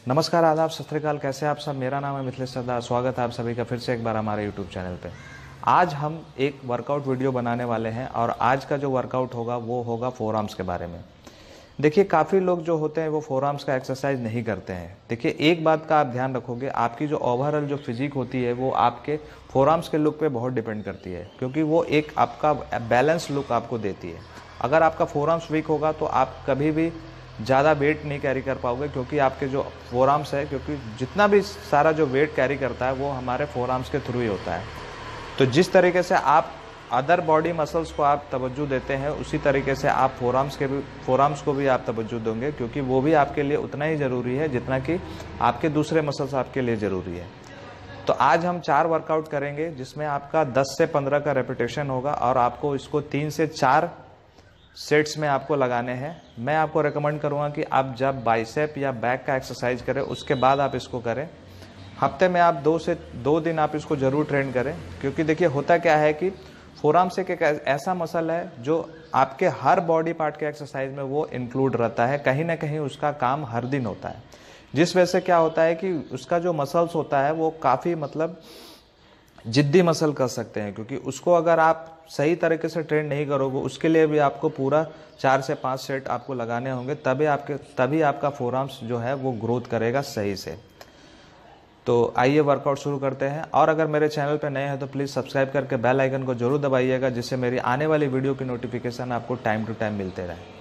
नमस्कार, आदाब, सत श्री अकाल। कैसे आप सब? मेरा नाम है मिथिलेश सरदार। स्वागत है आप सभी का फिर से एक बार हमारे यूट्यूब चैनल पे। आज हम एक वर्कआउट वीडियो बनाने वाले हैं और आज का जो वर्कआउट होगा वो होगा फोर आर्म्स के बारे में। देखिए, काफ़ी लोग जो होते हैं वो फोर आर्म्स का एक्सरसाइज नहीं करते हैं। देखिए, एक बात का आप ध्यान रखोगे, आपकी जो ओवरऑल जो फिजिक होती है वो आपके फोर आर्म्स के लुक पे बहुत डिपेंड करती है, क्योंकि वो एक आपका बैलेंस लुक आपको देती है। अगर आपका फोर आर्म्स वीक होगा तो आप कभी भी ज़्यादा वेट नहीं कैरी कर पाओगे, क्योंकि आपके जो फोर आर्म्स है, क्योंकि जितना भी सारा जो वेट कैरी करता है वो हमारे फोर आर्म्स के थ्रू ही होता है। तो जिस तरीके से आप अदर बॉडी मसल्स को आप तवज्जो देते हैं, उसी तरीके से आप फोर आर्म्स को भी आप तवज्जो देंगे, क्योंकि वो भी आपके लिए उतना ही ज़रूरी है जितना कि आपके दूसरे मसल्स आपके लिए ज़रूरी है। तो आज हम 4 वर्कआउट करेंगे, जिसमें आपका 10 से 15 का रेपिटेशन होगा और आपको इसको 3 से 4 सेट्स में आपको लगाने हैं। मैं आपको रेकमेंड करूंगा कि आप जब बाइसेप या बैक का एक्सरसाइज करें उसके बाद आप इसको करें। हफ्ते में आप 2 दिन आप इसको ज़रूर ट्रेन करें, क्योंकि देखिए होता क्या है कि फोर आर्म से एक ऐसा मसल है जो आपके हर बॉडी पार्ट के एक्सरसाइज में वो इंक्लूड रहता है, कहीं ना कहीं उसका काम हर दिन होता है। जिस वजह से क्या होता है कि उसका जो मसल्स होता है वो काफ़ी जिद्दी मसल कर सकते हैं, क्योंकि उसको अगर आप सही तरीके से ट्रेन नहीं करोगे, उसके लिए भी आपको पूरा 4 से 5 सेट आपको लगाने होंगे, तभी आपका फोर आर्म्स जो है वो ग्रोथ करेगा सही से। तो आइए वर्कआउट शुरू करते हैं। और अगर मेरे चैनल पर नए हैं तो प्लीज़ सब्सक्राइब करके बेल आइकन को जरूर दबाइएगा, जिससे मेरी आने वाली वीडियो की नोटिफिकेशन आपको टाइम टू टाइम मिलते रहे।